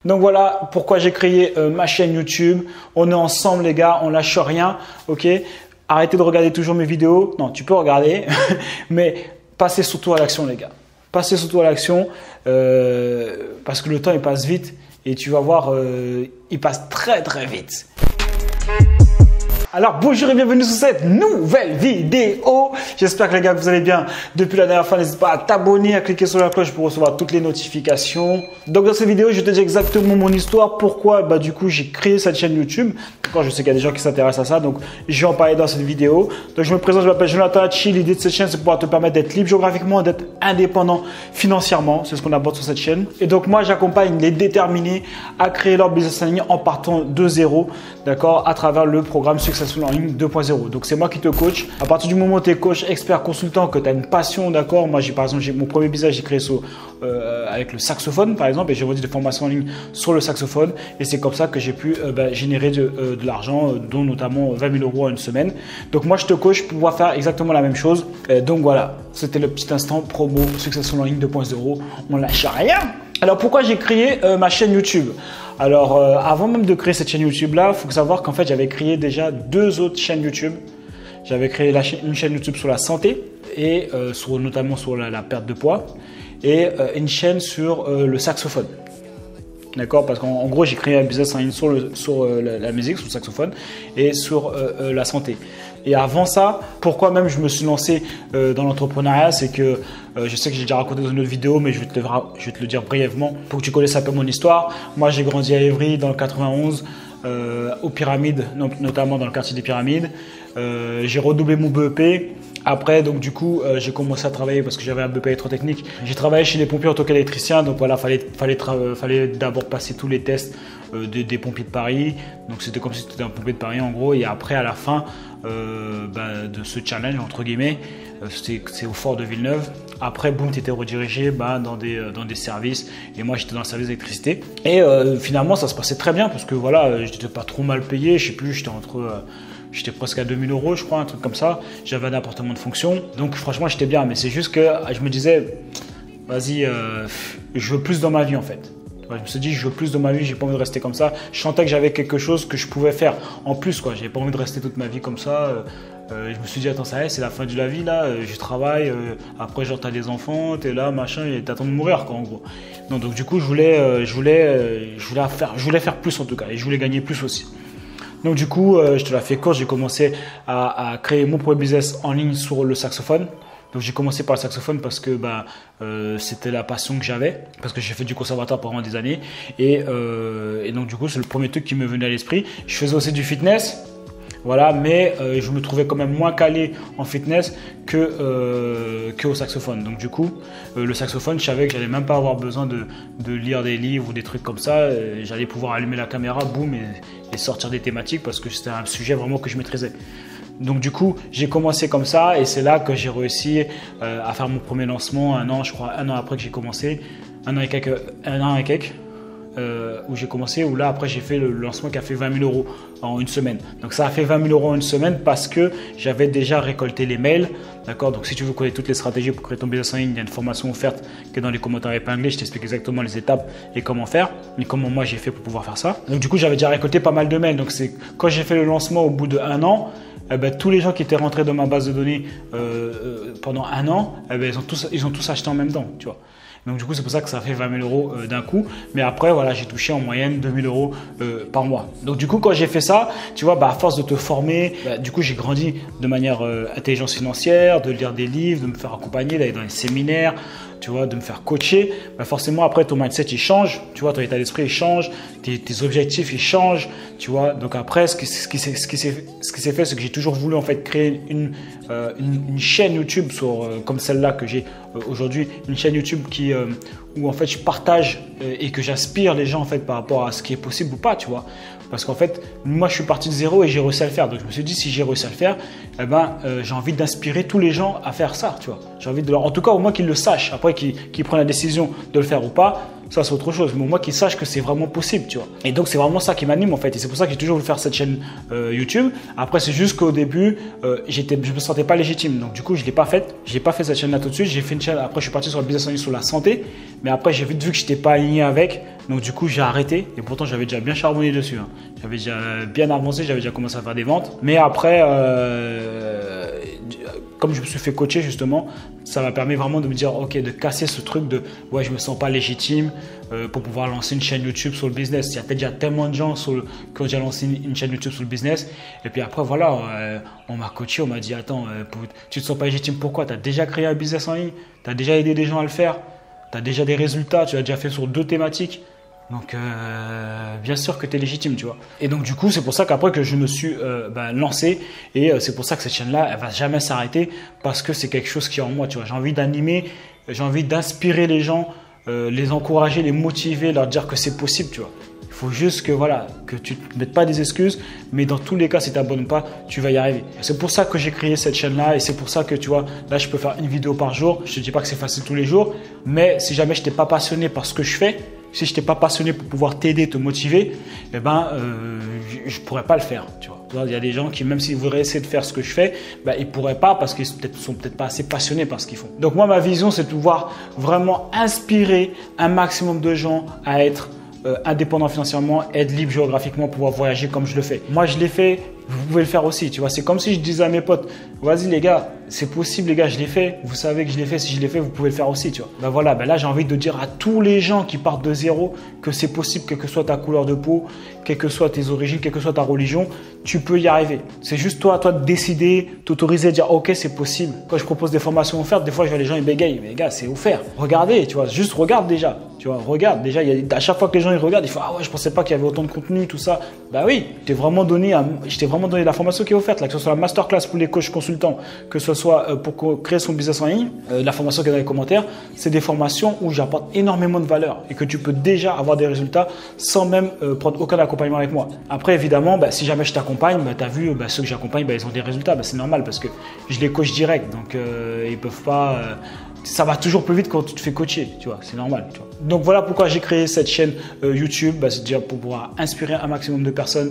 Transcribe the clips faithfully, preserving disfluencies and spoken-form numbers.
Donc voilà pourquoi j'ai créé euh, ma chaîne YouTube. On est ensemble les gars, on lâche rien, ok? Arrêtez de regarder toujours mes vidéos. Non, tu peux regarder, mais passez surtout à l'action les gars. Passez surtout à l'action euh, parce que le temps il passe vite et tu vas voir, euh, il passe très très vite. Alors bonjour et bienvenue sur cette nouvelle vidéo. J'espère que les gars vous allez bien. Depuis la dernière fois, n'hésite pas à t'abonner, à cliquer sur la cloche pour recevoir toutes les notifications. Donc dans cette vidéo, je te dis exactement mon histoire. Pourquoi bah, du coup j'ai créé cette chaîne YouTube. D'accord, je sais qu'il y a des gens qui s'intéressent à ça, donc je vais en parler dans cette vidéo. Donc je me présente, je m'appelle Jonathan Hachi. L'idée de cette chaîne, c'est de pouvoir te permettre d'être libre géographiquement, d'être indépendant financièrement. C'est ce qu'on aborde sur cette chaîne. Et donc moi, j'accompagne les déterminés à créer leur business en ligne en partant de zéro, d'accord, à travers le programme Successful en ligne deux point zéro. Donc c'est moi qui te coach. À partir du moment où tu es coach, expert, consultant, que tu as une passion, d'accord. Moi j'ai par exemple, j'ai mon premier business, j'ai créé sur, euh, avec le saxophone par exemple, et j'ai vendu des formations en ligne sur le saxophone. Et c'est comme ça que j'ai pu euh, bah, générer de, euh, de l'argent, euh, dont notamment vingt mille euros en une semaine. Donc moi je te coach pour pouvoir faire exactement la même chose. Et donc voilà, c'était le petit instant promo Successful en ligne deux point zéro. On lâche rien. Alors pourquoi j'ai créé euh, ma chaîne YouTube? Alors euh, avant même de créer cette chaîne YouTube là, il faut savoir qu'en fait j'avais créé déjà deux autres chaînes YouTube. J'avais créé la cha une chaîne YouTube sur la santé et euh, sur, notamment sur la, la perte de poids et euh, une chaîne sur euh, le saxophone. D'accord, parce qu'en gros j'ai créé un business en ligne sur, le, sur euh, la, la musique, sur le saxophone et sur euh, euh, la santé. Et avant ça, pourquoi même je me suis lancé euh, dans l'entrepreneuriat, c'est que euh, je sais que j'ai déjà raconté dans une autre vidéo, mais je vais, te le, je vais te le dire brièvement pour que tu connaisses un peu mon histoire. Moi, j'ai grandi à Évry dans le quatre-vingt-onze, euh, aux Pyramides, notamment dans le quartier des Pyramides. Euh, j'ai redoublé mon B E P. Après, donc du coup, euh, j'ai commencé à travailler parce que j'avais un B E P électrotechnique. J'ai travaillé chez les pompiers en tant qu'électricien, donc voilà, fallait, fallait, fallait d'abord passer tous les tests euh, des, des pompiers de Paris. Donc c'était comme si c'était un pompier de Paris en gros. Et après, à la fin euh, bah, de ce challenge entre guillemets, euh, c'est au fort de Villeneuve. Après, boum, tu étais redirigé bah, dans, des, dans des services. Et moi, j'étais dans le service d'électricité. Et euh, finalement, ça se passait très bien parce que voilà, j'étais pas trop mal payé. Je sais plus, j'étais entre euh, J'étais presque à deux mille euros, je crois, un truc comme ça. J'avais un appartement de fonction. Donc, franchement, j'étais bien. Mais c'est juste que je me disais, vas-y, euh, je veux plus dans ma vie, en fait. Je me suis dit, je veux plus dans ma vie, j'ai pas envie de rester comme ça. Je sentais que j'avais quelque chose que je pouvais faire en plus, quoi. J'avais pas envie de rester toute ma vie comme ça. Euh, je me suis dit, attends, ça y est, c'est la fin de la vie, là. Je travaille. Euh, après, genre, t'as des enfants, t'es là, machin, et t'attends de mourir, quoi, en gros. Non, donc, du coup, je voulais, euh, je voulais, euh, je voulais faire, je voulais faire plus, en tout cas. Et je voulais gagner plus aussi. Donc du coup, euh, je te la fais court, j'ai commencé à, à créer mon premier business en ligne sur le saxophone. Donc j'ai commencé par le saxophone parce que bah, euh, c'était la passion que j'avais, parce que j'ai fait du conservatoire pendant des années. Et, euh, et donc du coup, c'est le premier truc qui me venait à l'esprit. Je faisais aussi du fitness. Voilà, mais euh, je me trouvais quand même moins calé en fitness que, euh, que au saxophone. Donc du coup, euh, le saxophone, je savais que j'allais même pas avoir besoin de, de lire des livres ou des trucs comme ça. J'allais pouvoir allumer la caméra, boum, et, et sortir des thématiques parce que c'était un sujet vraiment que je maîtrisais. Donc du coup, j'ai commencé comme ça et c'est là que j'ai réussi euh, à faire mon premier lancement, un an, je crois, un an après que j'ai commencé, un an et quelques, un an et quelques. Euh, où j'ai commencé, où là après j'ai fait le lancement qui a fait vingt mille euros en une semaine. Donc ça a fait vingt mille euros en une semaine parce que j'avais déjà récolté les mails, d'accord. Donc si tu veux connaître toutes les stratégies pour créer ton business en ligne, il y a une formation offerte qui est dans les commentaires épinglés. Je t'explique exactement les étapes et comment faire, et comment moi j'ai fait pour pouvoir faire ça. Donc du coup j'avais déjà récolté pas mal de mails. Donc c'est quand j'ai fait le lancement au bout d'un an, eh ben, tous les gens qui étaient rentrés dans ma base de données euh, euh, pendant un an, eh ben, ils ont tous, ils ont tous acheté en même temps, tu vois. Donc du coup, c'est pour ça que ça fait vingt mille euros euh, d'un coup. Mais après, voilà, j'ai touché en moyenne deux mille euros euh, par mois. Donc du coup, quand j'ai fait ça, tu vois, bah, à force de te former, bah, du coup, j'ai grandi de manière euh, intelligence financière, de lire des livres, de me faire accompagner, d'aller dans les séminaires, tu vois, de me faire coacher. Bah, forcément, après, ton mindset, il change, tu vois, ton état d'esprit, il change, tes, tes objectifs, ils changent, tu vois. Donc après, ce qui, ce qui s'est ce qui s'est fait, c'est que j'ai toujours voulu en fait créer une, euh, une, une chaîne YouTube sur, euh, comme celle-là que j'ai euh, aujourd'hui, une chaîne YouTube qui euh, où en fait je partage euh, et que j'inspire les gens en fait par rapport à ce qui est possible ou pas, tu vois. Parce qu'en fait, moi je suis parti de zéro et j'ai réussi à le faire. Donc je me suis dit, si j'ai réussi à le faire, eh ben, euh, j'ai envie d'inspirer tous les gens à faire ça, tu vois. J'ai envie de leur, en tout cas au moins qu'ils le sachent. Après qu'ils qu'ils prennent la décision de le faire ou pas, ça c'est autre chose. Mais au moins qu'ils sachent que c'est vraiment possible, tu vois. Et donc c'est vraiment ça qui m'anime en fait. Et c'est pour ça que j'ai toujours voulu faire cette chaîne euh, YouTube. Après c'est juste qu'au début, euh, j'étais, je me sentais pas légitime. Donc du coup je l'ai pas faite. J'ai pas fait cette chaîne là tout de suite. J'ai fait une chaîne. Après je suis parti sur le business en ligne sur la santé. Mais après j'ai vite vu que j'étais pas aligné avec. Donc du coup j'ai arrêté. Et pourtant j'avais déjà bien charbonné dessus. Hein. J'avais déjà bien avancé. J'avais déjà commencé à faire des ventes. Mais après, euh, comme je me suis fait coacher justement, ça m'a permis vraiment de me dire ok, de casser ce truc de ouais je me sens pas légitime euh, pour pouvoir lancer une chaîne YouTube sur le business. Il y a déjà tellement de gens sur le, qui ont déjà lancé une, une chaîne YouTube sur le business. Et puis après voilà, euh, on m'a coaché, on m'a dit attends, euh, pour, tu te sens pas légitime pourquoi? Tu as déjà créé un business en ligne, tu as déjà aidé des gens à le faire, tu as déjà des résultats, tu l'as déjà fait sur deux thématiques. Donc, euh, bien sûr que tu es légitime, tu vois. Et donc, du coup, c'est pour ça qu'après que je me suis euh, ben, lancé. Et euh, c'est pour ça que cette chaîne-là, elle va jamais s'arrêter parce que c'est quelque chose qui est en moi, tu vois. J'ai envie d'animer, j'ai envie d'inspirer les gens, euh, les encourager, les motiver, leur dire que c'est possible, tu vois. Il faut juste que, voilà, que tu ne mettes pas des excuses, mais dans tous les cas, si tu n'abonnes pas, tu vas y arriver. C'est pour ça que j'ai créé cette chaîne-là et c'est pour ça que, tu vois, là, je peux faire une vidéo par jour. Je ne te dis pas que c'est facile tous les jours, mais si jamais je n'étais pas passionné par ce que je fais, si je n'étais pas passionné pour pouvoir t'aider, te motiver, eh ben, euh, je ne pourrais pas le faire. Tu vois. Il y a des gens qui, même s'ils voudraient essayer de faire ce que je fais, ben, ils ne pourraient pas parce qu'ils ne sont peut-être pas assez passionnés par ce qu'ils font. Donc moi, ma vision, c'est de pouvoir vraiment inspirer un maximum de gens à être euh, indépendants financièrement, être libres géographiquement, pouvoir voyager comme je le fais. Moi, je l'ai fait. Vous pouvez le faire aussi, tu vois. C'est comme si je disais à mes potes, vas-y les gars, c'est possible les gars, je l'ai fait. Vous savez que je l'ai fait, si je l'ai fait, vous pouvez le faire aussi, tu vois. Ben voilà, ben là j'ai envie de dire à tous les gens qui partent de zéro que c'est possible, quelle que soit ta couleur de peau, quelles que soient tes origines, quelle que soit ta religion, tu peux y arriver. C'est juste toi, toi de décider, t'autoriser à dire ok c'est possible. Quand je propose des formations offertes, des fois je vois les gens ils bégayent, mais les gars c'est offert. Regardez, tu vois, juste regarde déjà, tu vois, regarde déjà. Il y a, à chaque fois que les gens ils regardent, ils font ah ouais je pensais pas qu'il y avait autant de contenu, tout ça. Bah oui, je t'ai vraiment donné, un, je t'ai vraiment donné la formation qui est offerte, là, que ce soit la masterclass pour les coachs consultants, que ce soit euh, pour créer son business en ligne, euh, la formation qui est dans les commentaires, c'est des formations où j'apporte énormément de valeur et que tu peux déjà avoir des résultats sans même euh, prendre aucun accompagnement avec moi. Après évidemment, bah, si jamais je t'accompagne, bah, tu as vu, bah, ceux que j'accompagne, bah, ils ont des résultats, bah, c'est normal parce que je les coach direct, donc euh, ils peuvent pas… Euh, ça va toujours plus vite quand tu te fais coacher, tu vois, c'est normal. Tu vois. Donc voilà pourquoi j'ai créé cette chaîne euh, YouTube, bah, c'est déjà pour pouvoir inspirer un maximum de personnes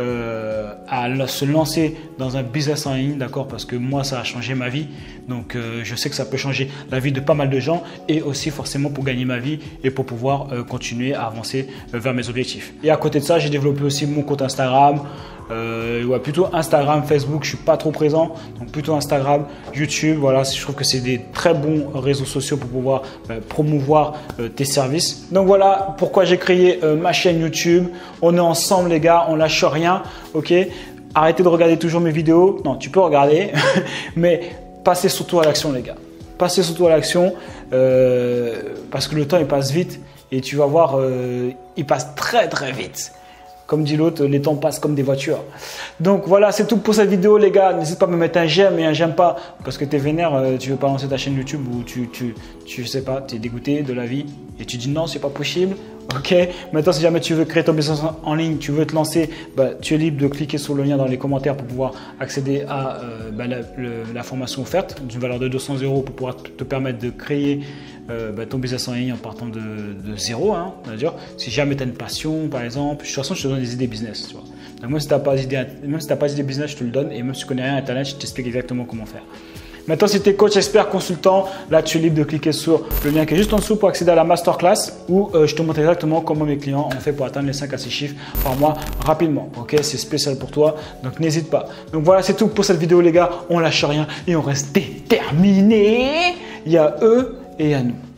euh, à se lancer dans un business en ligne, d'accord, parce que moi ça a changé ma vie, donc euh, je sais que ça peut changer la vie de pas mal de gens et aussi forcément pour gagner ma vie et pour pouvoir euh, continuer à avancer euh, vers mes objectifs. Et à côté de ça, j'ai développé aussi mon compte Instagram. Euh, ouais, plutôt Instagram, Facebook, je suis pas trop présent, donc plutôt Instagram, YouTube, voilà, je trouve que c'est des très bons réseaux sociaux pour pouvoir euh, promouvoir euh, tes services. Donc voilà pourquoi j'ai créé euh, ma chaîne YouTube. On est ensemble les gars, on lâche rien, ok. Arrêtez de regarder toujours mes vidéos, non, tu peux regarder, mais passez surtout à l'action les gars. Passez surtout à l'action euh, parce que le temps il passe vite et tu vas voir, euh, il passe très très vite. Comme dit l'autre, les temps passent comme des voitures. Donc voilà, c'est tout pour cette vidéo les gars. N'hésite pas à me mettre un j'aime et un j'aime pas parce que tu es vénère, euh, tu veux pas lancer ta chaîne YouTube ou tu, tu, tu sais pas, tu es dégoûté de la vie et tu dis non, c'est pas possible. Ok, maintenant si jamais tu veux créer ton business en ligne, tu veux te lancer, bah, tu es libre de cliquer sur le lien dans les commentaires pour pouvoir accéder à euh, bah, la, le, la formation offerte d'une valeur de deux cents euros pour pouvoir te permettre de créer euh, bah, ton business en ligne en partant de, de zéro. Hein, c'est-à-dire, si jamais tu as une passion par exemple, de toute façon je te donne des idées business. Tu vois. Donc, même si tu n'as pas d'idée si business, je te le donne et même si tu connais rien à Internet, je t'explique exactement comment faire. Maintenant, si tu es coach, expert, consultant, là, tu es libre de cliquer sur le lien qui est juste en dessous pour accéder à la masterclass où euh, je te montre exactement comment mes clients ont fait pour atteindre les cinq à six chiffres par mois rapidement. Ok, c'est spécial pour toi, donc n'hésite pas. Donc voilà, c'est tout pour cette vidéo, les gars. On lâche rien et on reste déterminé. Il y a eux et il y a nous.